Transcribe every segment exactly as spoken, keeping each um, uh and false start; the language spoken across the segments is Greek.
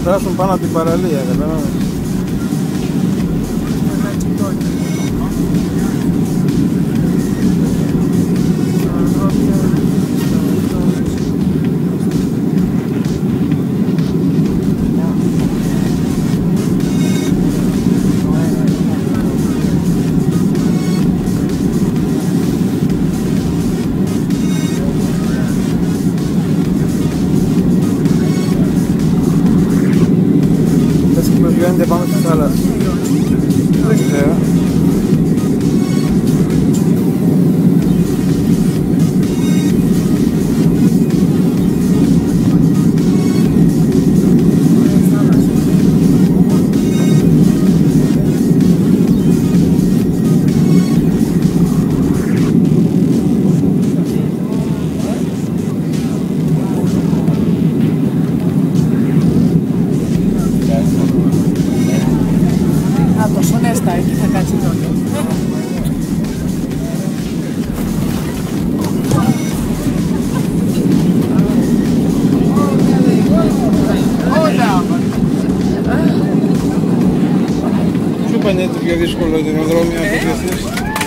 περάσουν πάνω από την παραλία, καταλάβες. Βγαίνετε πάνω στη θάλασσα. Δεν ξέρω. Εκεί θα κάτσει τότε. Σου είπανε το πιο δύσκολο αεροδρόμιο να προσγειωθείς.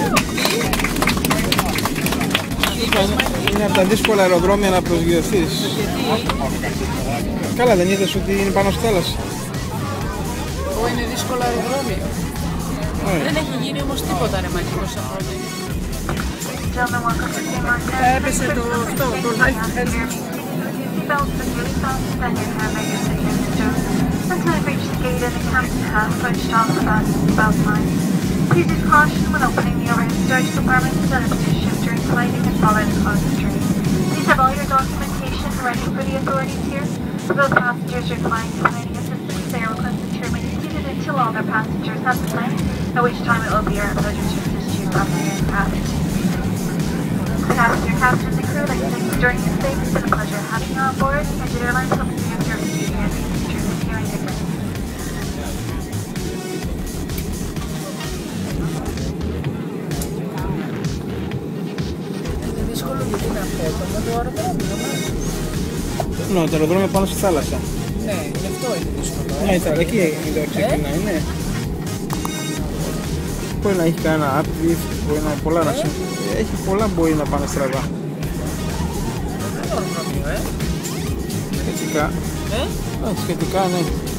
Είναι από τα δύσκολα αεροδρόμια να προσγειωθείς. Καλά, δεν είδες ότι είναι πάνω στη θάλασσα. Είναι δύσκολο αεροδρόμιο. Δεν έχει γίνει όμως τίποτα ρε Μάκη τόσα χρόνια. Έπεσε το αυτό, το life health. Please use caution when opening the overhead storage compartments and assist ship during flighting and follow the closed train. Please have all your documentation ready for the authorities here. For those passengers requiring flighting assistance, they are requested to remain seated until all their passengers have flown, at which time it will be our pleasure to assist you from the aircraft. Passenger captains and crew, like thank you during your stay. It's been a pleasure having you on board, and the airline hopes you enjoy your stay and future hearing again. Είναι δύσκολο γιατί είναι αυτό, με το αεροδρόμιο. Ναι, το αεροδρόμιο πάνω στη θάλασσα. Ναι, γι' αυτό είναι δύσκολο. Ναι, ήταν εκεί το ξεκινάει, ναι. Μπορεί να έχει κανένα uplift, μπορεί να πολλά να συμβεί. Έχει πολλά που μπορεί να πάνε στραβά. Δεν το αεροδρόμιο, ε. Σχετικά. Ε? Σχετικά, ναι.